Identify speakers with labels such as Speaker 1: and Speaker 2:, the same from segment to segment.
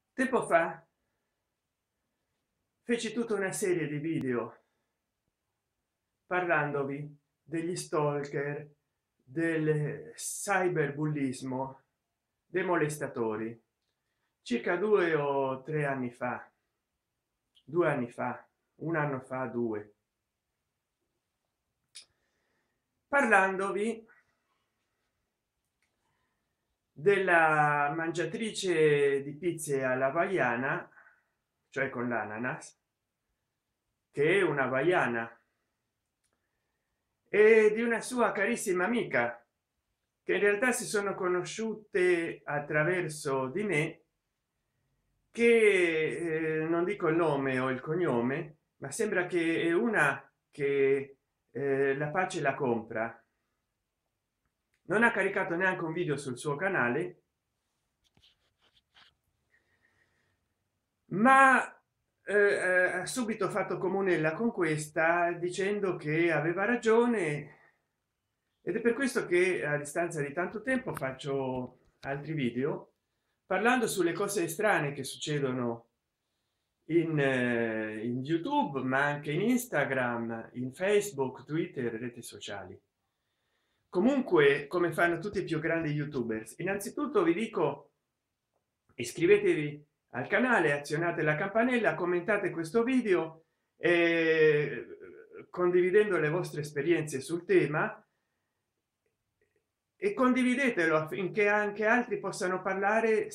Speaker 1: Tempo fa feci tutta una serie di video parlandovi degli stalker, del cyberbullismo, dei molestatori, circa 2 o 3 anni fa, 2 anni fa, un anno fa, due, parlandovi della mangiatrice di pizze alla hawaiana, cioè con l'ananas, che è una hawaiana, e di una sua carissima amica che in realtà si sono conosciute attraverso di me, che non dico il nome o il cognome, ma sembra che è una che la pace la compra. Non ha caricato neanche un video sul suo canale, ma ha subito fatto comunella con questa dicendo che aveva ragione, ed è per questo che a distanza di tanto tempo faccio altri video parlando sulle cose strane che succedono in YouTube, ma anche in Instagram, in Facebook, Twitter, reti sociali. Comunque, come fanno tutti i più grandi youtubers, innanzitutto vi dico: iscrivetevi al canale, azionate la campanella, commentate questo video e condividendo le vostre esperienze sul tema, e condividetelo affinché anche altri possano parlare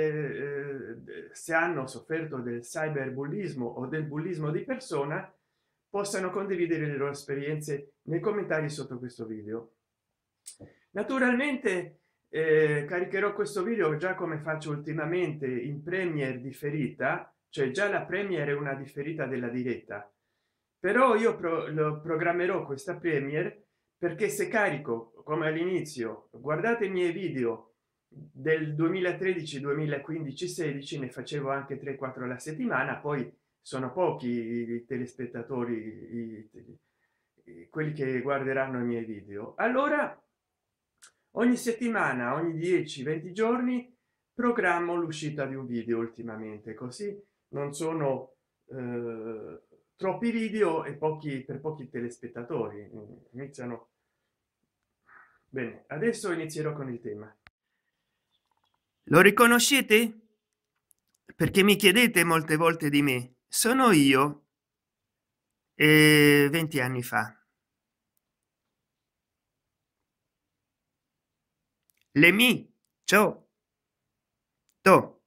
Speaker 1: se hanno sofferto del cyberbullismo o del bullismo di persona, possano condividere le loro esperienze nei commentari sotto questo video. Naturalmente caricherò questo video già come faccio ultimamente in premiere differita, cioè già la premiere è una differita della diretta, però io lo programmerò questa premiere, perché se carico come all'inizio, guardate i miei video del 2013, 2015, 16, ne facevo anche 3-4 alla settimana, poi sono pochi i telespettatori, quelli che guarderanno i miei video. Allora ogni settimana, ogni 10-20 giorni programmo l'uscita di un video, ultimamente così non sono troppi video e pochi per pochi telespettatori. Iniziano bene. Adesso inizierò con il tema. Lo riconoscete? Perché mi chiedete molte volte di me. Sono io, 20 anni fa. Le mi ciò to.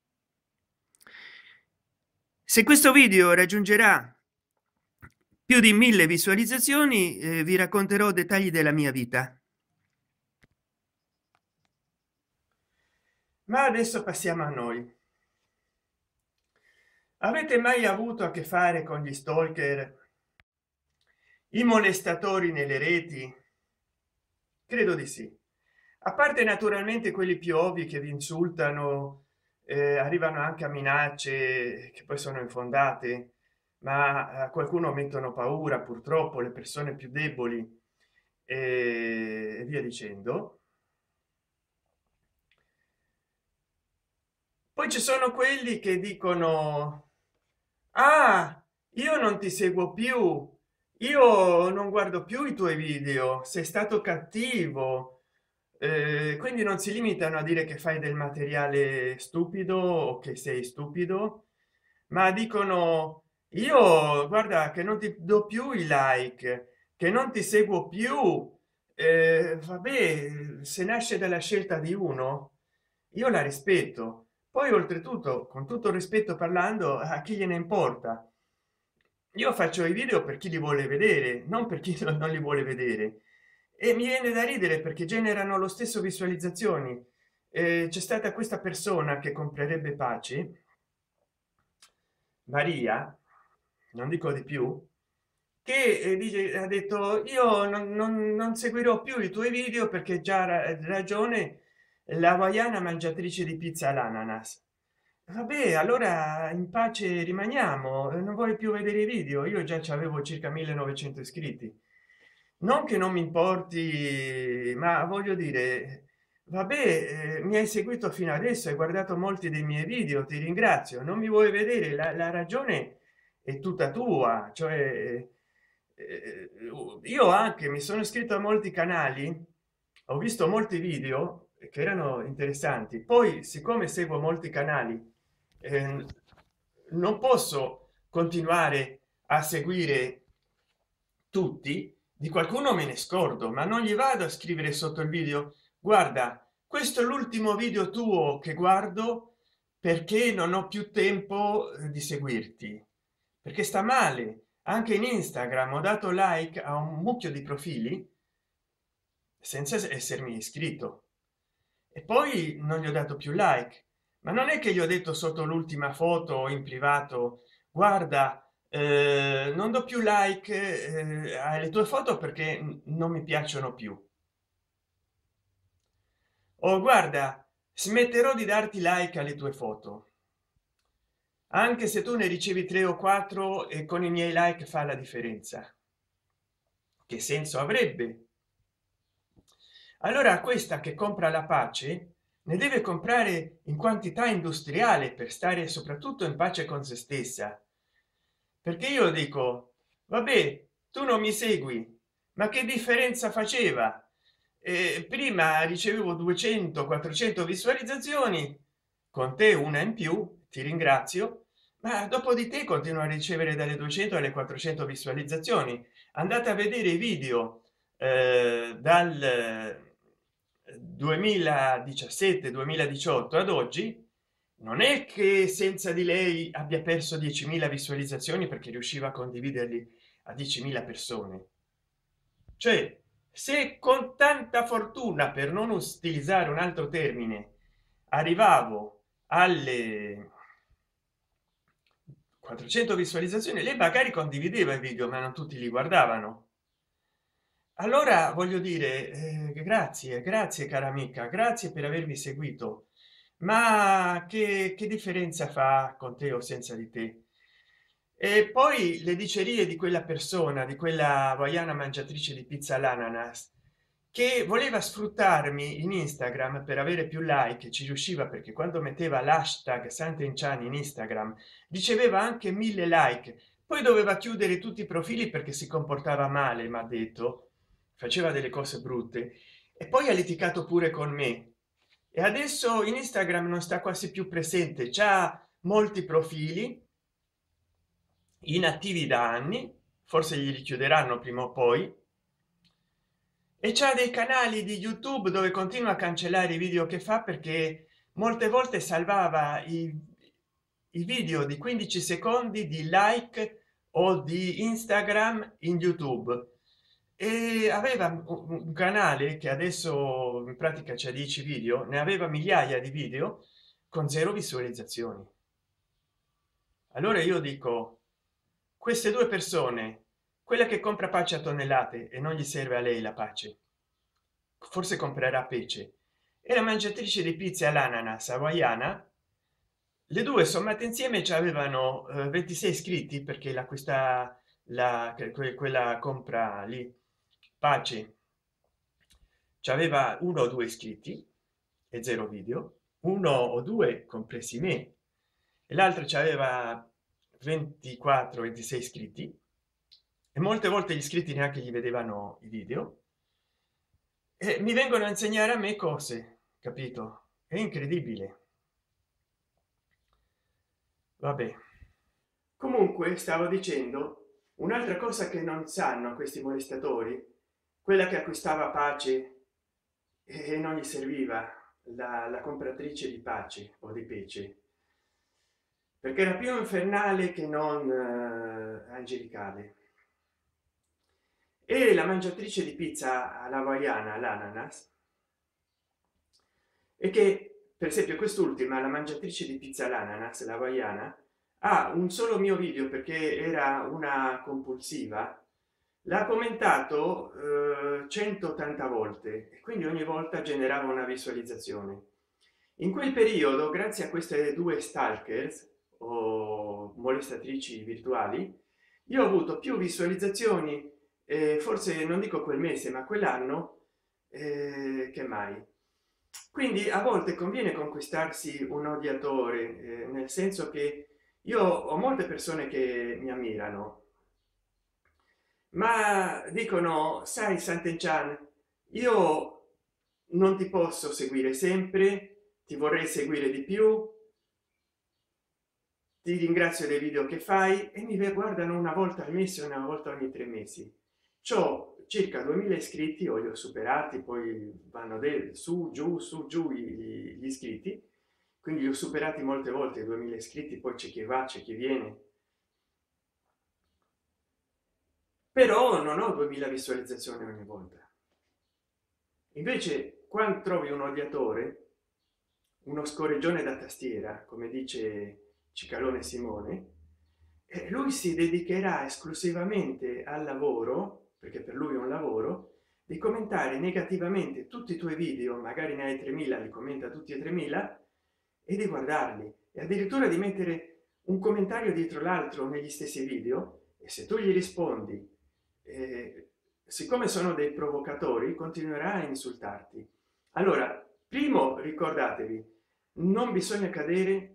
Speaker 1: Se questo video raggiungerà più di 1000 visualizzazioni, vi racconterò dettagli della mia vita. Ma adesso passiamo a noi. Avete mai avuto a che fare con gli stalker, i molestatori nelle reti? Credo di sì. A parte naturalmente quelli più ovvi che vi insultano, arrivano anche a minacce che poi sono infondate, ma a qualcuno mettono paura, purtroppo le persone più deboli, e via dicendo. Poi ci sono quelli che dicono: ah, io non ti seguo più, io non guardo più i tuoi video, sei stato cattivo. Quindi non si limitano a dire che fai del materiale stupido o che sei stupido, ma dicono: io guarda che non ti do più i like, che non ti seguo più. Vabbè, se nasce dalla scelta di uno, io la rispetto. Poi oltretutto, con tutto il rispetto parlando, a chi gliene importa? Io faccio i video per chi li vuole vedere, non per chi non li vuole vedere, e mi viene da ridere perché generano lo stesso visualizzazioni. C'è stata questa persona che comprerebbe pace, Maria, non dico di più, che ha detto: io non seguirò più i tuoi video perché già ragione la hawaiana mangiatrice di pizza all'ananas. Vabbè, allora in pace rimaniamo, non vuoi più vedere i video? Io già avevo circa 1900 iscritti. Non che non mi importi, ma voglio dire, vabbè, mi hai seguito fino adesso, hai guardato molti dei miei video, ti ringrazio. Non mi vuoi vedere, la ragione è tutta tua, cioè io anche mi sono iscritto a molti canali, ho visto molti video che erano interessanti, poi siccome seguo molti canali eh, non posso continuare a seguire tutti, di qualcuno me ne scordo, ma non gli vado a scrivere sotto il video: guarda, questo è l'ultimo video tuo che guardo perché non ho più tempo di seguirti, perché sta male. Anche in Instagram ho dato like a un mucchio di profili senza essermi iscritto, e poi non gli ho dato più like. Ma non è che gli ho detto sotto l'ultima foto in privato: guarda, non do più like alle tue foto perché non mi piacciono più, o guarda, smetterò di darti like alle tue foto anche se tu ne ricevi 3 o 4 e con i miei like fa la differenza. Che senso avrebbe? Allora questa che compra la pace ne deve comprare in quantità industriale per stare soprattutto in pace con se stessa, perché io dico: vabbè, tu non mi segui, ma che differenza faceva? Prima ricevevo 200 400 visualizzazioni, con te una in più, ti ringrazio, ma dopo di te continuo a ricevere dalle 200 alle 400 visualizzazioni. Andate a vedere i video dal 2017 2018 ad oggi. Non è che senza di lei abbia perso 10.000 visualizzazioni perché riusciva a condividerli a 10.000 persone. Cioè, se con tanta fortuna, per non utilizzare un altro termine, arrivavo alle 400 visualizzazioni, lei magari condivideva i video ma non tutti li guardavano. Allora voglio dire, grazie, grazie cara amica, grazie per avermi seguito, ma che differenza fa con te o senza di te? E poi le dicerie di quella persona, di quella hawaiana mangiatrice di pizza all'ananas, che voleva sfruttarmi in Instagram per avere più like. Ci riusciva perché quando metteva l'hashtag Sant'Enchan in Instagram riceveva anche 1000 like. Poi doveva chiudere tutti i profili perché si comportava male, mi ha detto, faceva delle cose brutte, e poi ha litigato pure con me. E adesso in Instagram non sta quasi più presente, c'ha molti profili inattivi da anni, forse gli richiuderanno prima o poi, e c'ha dei canali di YouTube dove continua a cancellare i video che fa perché molte volte salvava i video di 15 secondi di like o di Instagram in YouTube, e aveva un canale che adesso in pratica c'è 10 video, ne aveva migliaia di video con 0 visualizzazioni. Allora io dico: queste due persone, quella che compra pace a tonnellate e non gli serve a lei la pace, forse comprerà pece, e la mangiatrice di pizza all'ananas hawaiana, le due sommate insieme ci avevano 26 iscritti, perché questa quella compra lì pace aveva 1 o 2 iscritti e 0 video, 1 o 2 compresi me, e l'altro ci aveva 24 26 iscritti, e molte volte gli iscritti neanche gli vedevano i video, e mi vengono a insegnare a me cose, capito? È incredibile. Vabbè, comunque stavo dicendo un'altra cosa che non sanno questi molestatori: quella che acquistava pace e non gli serviva, la compratrice di pace o di pece, perché era più infernale che non angelicale. E la mangiatrice di pizza all'hawaiana, l'ananas, e che per esempio quest'ultima, la mangiatrice di pizza all'ananas, la hawaiana, ha un solo mio video perché era una compulsiva, l'ha commentato 180 volte, e quindi ogni volta generava una visualizzazione. In quel periodo, grazie a queste due stalkers o molestatrici virtuali, io ho avuto più visualizzazioni, forse non dico quel mese ma quell'anno, che mai. quindi a volte conviene conquistarsi un odiatore, nel senso che io ho molte persone che mi ammirano, ma dicono: sai Sant'Enchan, io non ti posso seguire sempre, ti vorrei seguire di più, ti ringrazio dei video che fai, e mi guardano una volta al mese, una volta ogni 3 mesi. C'ho circa 2000 iscritti, o li ho superati, poi vanno su giù gli iscritti, quindi li ho superati molte volte, 2000 iscritti, poi c'è chi va, c'è chi viene, però non ho 2000 visualizzazioni ogni volta. Invece quando trovi un odiatore, uno scorreggione da tastiera, come dice Cicalone Simone, lui si dedicherà esclusivamente al lavoro, perché per lui è un lavoro, di commentare negativamente tutti i tuoi video, magari ne hai 3000, li commenta tutti e 3000, e di guardarli, e addirittura di mettere un commentario dietro l'altro negli stessi video, e se tu gli rispondi, siccome sono dei provocatori, continuerà a insultarti. Allora, primo, ricordatevi, non bisogna cadere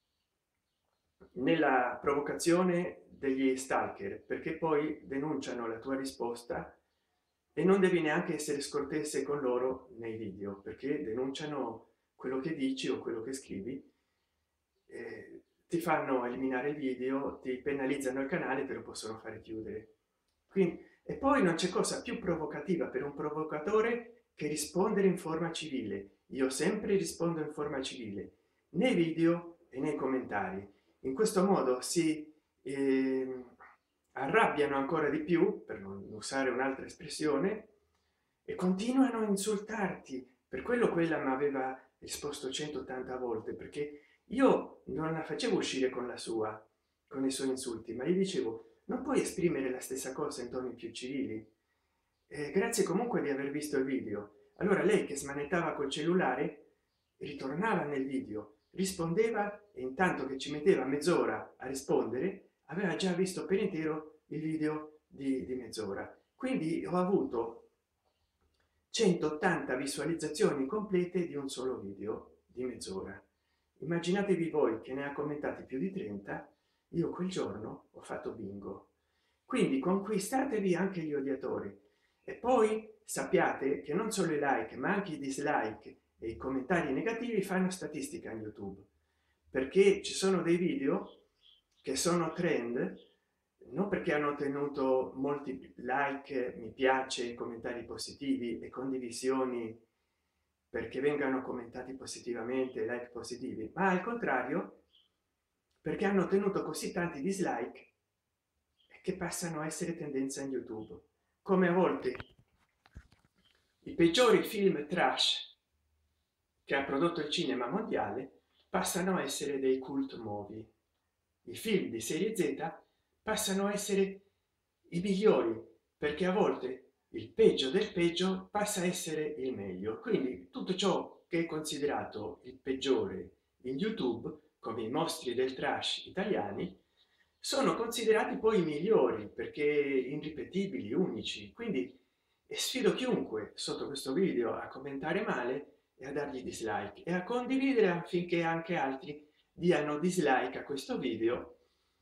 Speaker 1: nella provocazione degli stalker, perché poi denunciano la tua risposta, e non devi neanche essere scortese con loro nei video, perché denunciano quello che dici o quello che scrivi, ti fanno eliminare il video, ti penalizzano il canale, te lo possono fare chiudere. Quindi, e poi non c'è cosa più provocativa per un provocatore che rispondere in forma civile. Io sempre rispondo in forma civile nei video e nei commentari. In questo modo si arrabbiano ancora di più, per non usare un'altra espressione, e continuano a insultarti. Per quello quella mi aveva risposto 180 volte, perché io non la facevo uscire con la sua, con i suoi insulti, ma gli dicevo: non puoi esprimere la stessa cosa in toni più civili? Grazie comunque di aver visto il video. Allora lei, che smanettava col cellulare, ritornava nel video, rispondeva, e intanto che ci metteva mezz'ora a rispondere aveva già visto per intero il video di mezz'ora. Quindi ho avuto 180 visualizzazioni complete di un solo video di mezz'ora. Immaginatevi voi che ne ha commentati più di 30. Io quel giorno ho fatto bingo. Quindi conquistatevi anche gli odiatori, e poi sappiate che non solo i like ma anche i dislike e i commentari negativi fanno statistica in YouTube, perché ci sono dei video che sono trend non perché hanno ottenuto molti like, mi piace, commentari positivi e condivisioni, perché vengano commentati positivamente, like positivi, ma al contrario perché hanno ottenuto così tanti dislike che passano a essere tendenza in YouTube. Come a volte i peggiori film trash che ha prodotto il cinema mondiale passano a essere dei cult movie. I film di serie Z passano a essere i migliori, perché a volte il peggio del peggio passa a essere il meglio. Quindi tutto ciò che è considerato il peggiore in YouTube, come i mostri del trash italiani, sono considerati poi i migliori, perché irripetibili, unici. Quindi sfido chiunque sotto questo video a commentare male e a dargli dislike, e a condividere affinché anche altri diano dislike a questo video,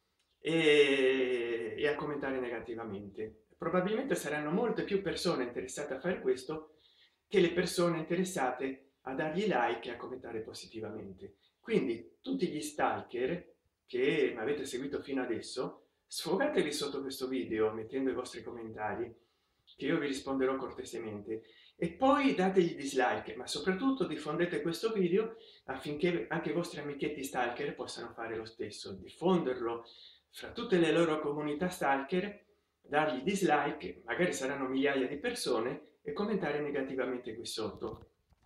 Speaker 1: e a commentare negativamente. Probabilmente saranno molte più persone interessate a fare questo che le persone interessate a dargli like e a commentare positivamente. Quindi tutti gli stalker che mi avete seguito fino adesso, sfogatevi sotto questo video mettendo i vostri commentari, che io vi risponderò cortesemente, e poi dategli dislike, ma soprattutto diffondete questo video affinché anche i vostri amichetti stalker possano fare lo stesso, diffonderlo fra tutte le loro comunità stalker, dargli dislike, magari saranno migliaia di persone, e commentare negativamente qui sotto.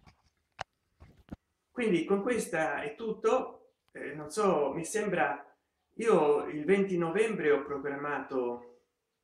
Speaker 1: Quindi con questa è tutto. Non so, mi sembra, io il 20 novembre ho programmato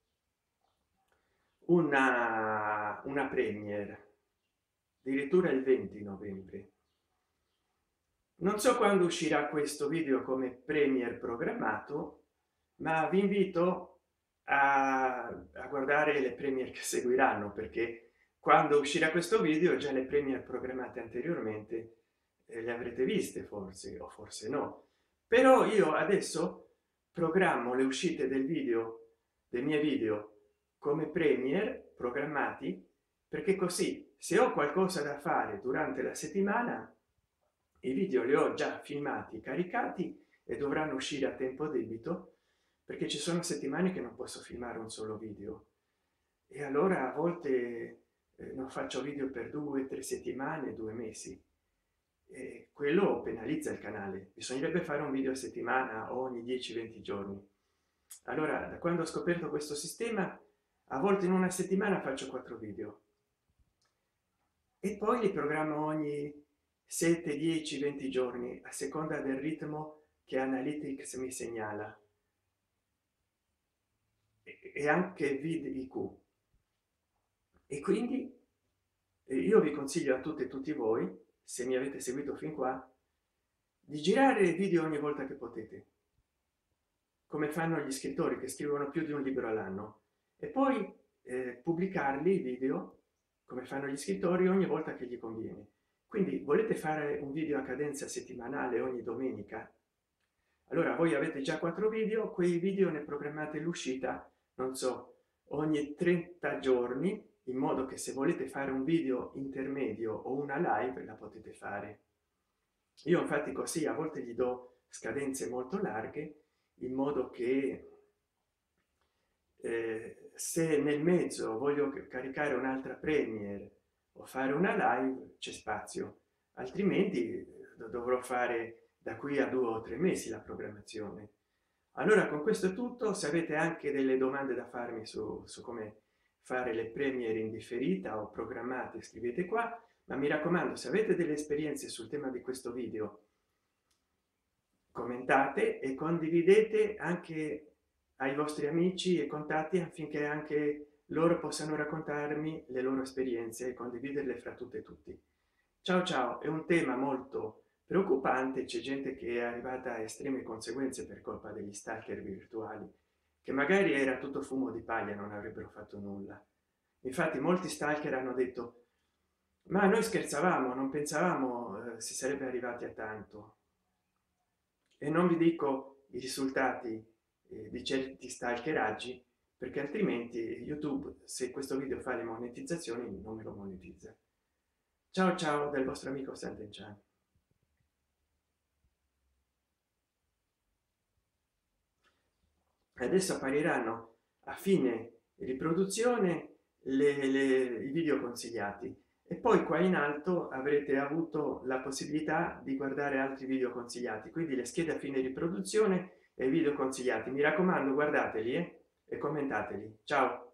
Speaker 1: una premiere, addirittura il 20 novembre. Non so quando uscirà questo video come premier programmato, ma vi invito a guardare le premier che seguiranno, perché quando uscirà questo video già le premiere programmate anteriormente le avrete viste, forse o forse no, però io adesso programmo le uscite del video, dei miei video, come premier programmati, perché così se ho qualcosa da fare durante la settimana i video li ho già filmati, caricati e dovranno uscire a tempo debito, perché ci sono settimane che non posso filmare un solo video e allora a volte non faccio video per 2 o 3 settimane, 2 mesi, e quello penalizza il canale. Bisognerebbe fare un video a settimana o ogni 10-20 giorni. Allora, da quando ho scoperto questo sistema, a volte in una settimana faccio 4 video e poi li programmo ogni 7, 10, 20 giorni a seconda del ritmo che Analytics mi segnala e anche VidIQ. E quindi io vi consiglio a tutte e tutti voi, se mi avete seguito fin qua, di girare video ogni volta che potete, come fanno gli scrittori che scrivono più di un libro all'anno, e poi pubblicarli i video come fanno gli scrittori ogni volta che gli conviene. Quindi volete fare un video a cadenza settimanale ogni domenica? Allora voi avete già 4 video, quei video ne programmate l'uscita, non so, ogni 30 giorni, in modo che se volete fare un video intermedio o una live la potete fare. Io infatti così a volte gli do scadenze molto larghe, in modo che se nel mezzo voglio caricare un'altra premiere o fare una live c'è spazio, altrimenti dovrò fare da qui a 2 o 3 mesi la programmazione. Allora con questo è tutto. Se avete anche delle domande da farmi su come fare le premiere in differita o programmate, scrivete qua, ma mi raccomando, se avete delle esperienze sul tema di questo video, commentate e condividete anche ai vostri amici e contatti, affinché anche loro possano raccontarmi le loro esperienze e condividerle fra tutte e tutti. Ciao ciao. È un tema molto preoccupante, c'è gente che è arrivata a estreme conseguenze per colpa degli stalker virtuali, che magari era tutto fumo di paglia, non avrebbero fatto nulla. Infatti molti stalker hanno detto: ma noi scherzavamo, non pensavamo si sarebbe arrivati a tanto. E non vi dico i risultati di certi stalkeraggi, perché altrimenti YouTube, se questo video fa le monetizzazioni, non me lo monetizza. Ciao ciao dal vostro amico Sant'Enchan. Adesso appariranno a fine riproduzione i video consigliati, e poi qua in alto avrete avuto la possibilità di guardare altri video consigliati, quindi le schede a fine riproduzione e video consigliati. Mi raccomando, guardateli e commentateli. Ciao.